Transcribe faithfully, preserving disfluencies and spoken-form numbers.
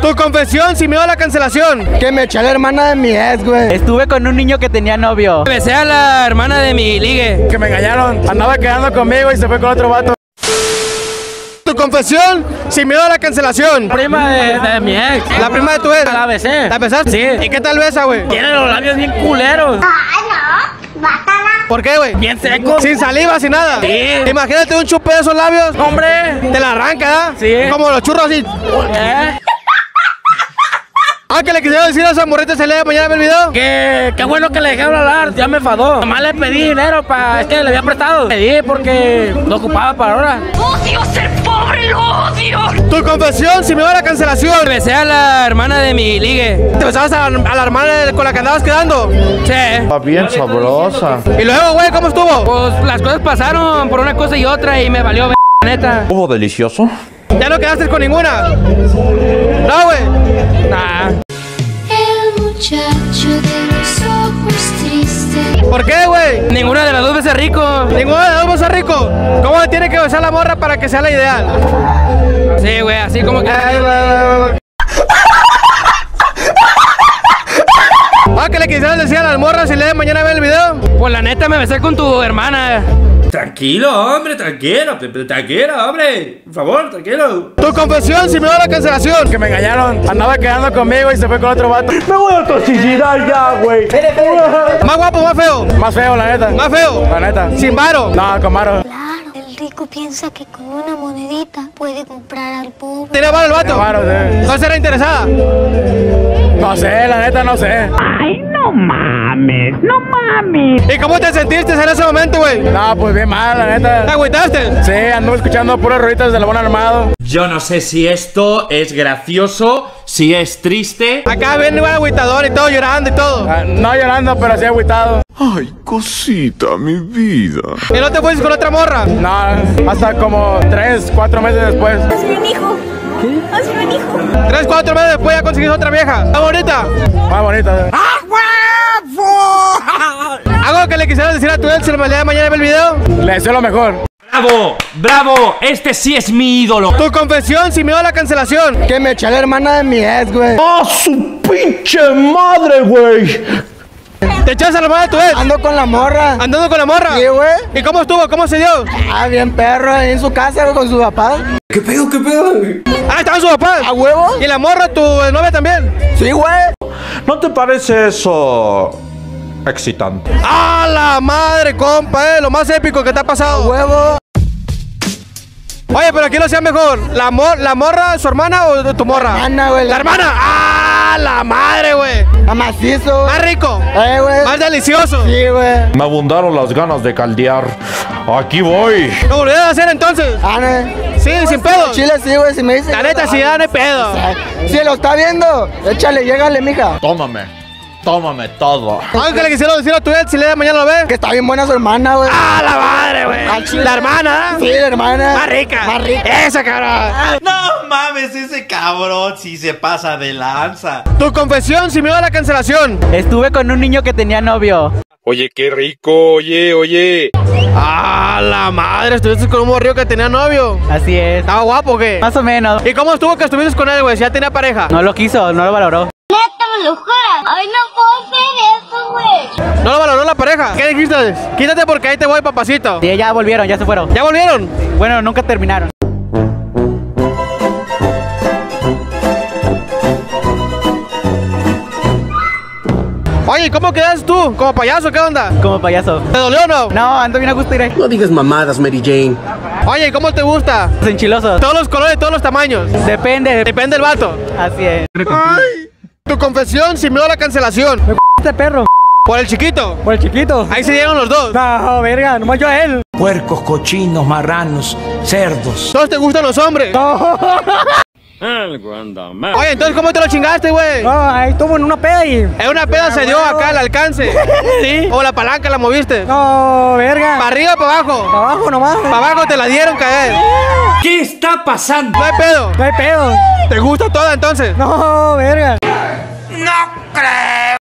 Tu confesión sin miedo a la cancelación. Que me eché a la hermana de mi ex, güey. Estuve con un niño que tenía novio. Besé a la hermana de mi ligue. Que me engañaron. Andaba quedando conmigo y se fue con otro vato. Tu confesión sin miedo a la cancelación. Prima de, de mi ex. La prima de tu ex. La besé. ¿La besaste? Sí. ¿Y qué tal besa, güey? Tiene los labios bien culeros. ¿Por qué, güey? Bien secos. Sin saliva, sin nada. Sí. Imagínate un chupe de esos labios. Hombre. Te la arranca, ¿eh? Sí. Como los churros así. ¿Eh? Ah, que le quisiera decir a esa morrita se lee mañana ver el video. Que qué bueno que le dejaron hablar. Ya me enfadó. Nomás le pedí dinero para. Es que le había prestado. Pedí porque lo ocupaba para ahora. ¡Odio ser pobre! ¡Lo odio! Tu confesión sin miedo a la cancelación. Besé a la hermana de mi ligue. ¿Te besabas a la, a la hermana con la que andabas quedando? Sí. Está bien sabrosa. Y luego, güey, ¿cómo estuvo? Pues las cosas pasaron por una cosa y otra y me valió, neta. ¿Estuvo delicioso? ¿Ya no quedaste con ninguna? No, güey. Nah. El muchacho de los ojos tristes. ¿Por qué, güey? Ninguna de las dos veces rico. Ninguno de los dos es rico. ¿Cómo le tiene que besar la morra para que sea la ideal? Sí, güey, así como que. Ah, que le quisieras decir a las morras si le de mañana ver el video. Pues la neta me besé con tu hermana. Tranquilo, hombre, tranquilo, tranquilo, hombre. Por favor, tranquilo. Tu confesión sin miedo a la cancelación. Que me engañaron. Andaba quedando conmigo y se fue con otro vato. Me voy a toxicidad ya, güey. Más guapo, más feo. Más feo, la neta. Más feo. La neta. Sin varo. No, con varo. Claro, el rico piensa que con una monedita puede comprar al pobre. ¿Tiene varo el vato? Con varo, sí. ¿No será interesada? No sé, la neta, no sé. ¿Y cómo te sentiste en ese momento, güey? No, pues bien mal, la ¿Te neta. agüitaste? Sí, anduve escuchando puras rolitas del Buen Armado. Yo no sé si esto es gracioso, si es triste. Acá viene un agüitador y todo llorando y todo. Ah, no llorando, pero sí agüitado. Ay, cosita, mi vida. ¿Y no te fuiste con otra morra? No, hasta como tres, cuatro meses después. Hazme un hijo. ¿Qué? Hazme un hijo. Tres, cuatro meses después ya conseguiste otra vieja. ¿Está bonita? Más bonita. ¿Algo que le quisieras decir a tu ex si el día de mañana ve el video? Le deseo lo mejor. ¡Bravo! ¡Bravo! Este sí es mi ídolo. Tu confesión sin miedo a la cancelación. Que me eché a la hermana de mi ex, güey. ¡Ah, su pinche madre, güey! ¿Te echas a la mano de tu ex? Ando con la morra. ¿Andando con la morra? Sí, güey. ¿Y cómo estuvo? ¿Cómo se dio? Ah, bien perro, ahí en su casa, güey, con su papá. ¿Qué pedo, qué pedo? Ah, estaban sus papás. ¿A huevo? ¿Y la morra, tu novia también? Sí, güey. ¿No te parece eso excitante? ¡Ah, la madre, compa, eh! Lo más épico que te ha pasado. Huevo. Oye, pero ¿quién lo hacía mejor? ¿La, mor ¿La morra, su hermana o tu morra? La hermana, güey. ¡La hermana! ¡Ah, la madre, güey! A macizo. Más rico. Eh, güey. Más delicioso. Sí, güey. Me abundaron las ganas de caldear. Aquí voy. ¿Lo volvieron a hacer entonces? Ah, no. Sí, sin pedo. Chile, sí, güey, si me dice. La neta, sí, ya no hay pedo. Si lo está viendo, échale, llégale, mija. Tómame. Tómame todo. Algo que le quisiera decir a tu ex si le de mañana lo ve. Que está bien buena su hermana, güey. ¡Ah, la madre, güey! La hermana, Sí, la hermana. más rica. Más rica. Esa, cabrón. No mames, ese cabrón sí se pasa de lanza. Tu confesión sin miedo a la cancelación. Estuve con un niño que tenía novio. Oye, qué rico, oye, oye. ¡Ah, la madre! Estuviste con un morrillo que tenía novio. Así es. ¿Estaba guapo o qué? Más o menos. ¿Y cómo estuvo que estuviste con él, güey? Si ya tenía pareja. No lo quiso, no lo valoró. Neta, me lo juras. Ay, no puedo hacer eso, güey. ¿No lo valoró la pareja? ¿Qué dijiste? Quítate porque ahí te voy, papacito. Sí, ya volvieron, ya se fueron. ¿Ya volvieron? Bueno, nunca terminaron. Oye, ¿cómo quedas tú? ¿Como payaso? ¿Qué onda? Como payaso. ¿Te dolió o no? No, ando bien a gusto, iré. No digas mamadas, Mary Jane. Oye, ¿y cómo te gusta? Los enchilosos. Todos los colores, todos los tamaños. Depende. Depende del vato. Así es. Ay, tu confesión sin miedo a la cancelación. Este perro. Por el chiquito. Por el chiquito. Ahí se dieron los dos. No, verga, nomás yo a él. Puercos, cochinos, marranos, cerdos. ¿Todos te gustan los hombres? Algo anda mal. Oye, entonces, ¿cómo te lo chingaste, güey? No, ahí estuvo en una peda y... En una peda se dio acá al alcance. Sí. O la palanca la moviste. No, verga. ¿Para arriba o para abajo? Para abajo nomás. Para abajo te la dieron caer. ¿Qué está pasando? No hay pedo. No hay pedo. ¿Te gusta toda entonces? No, verga. No creo.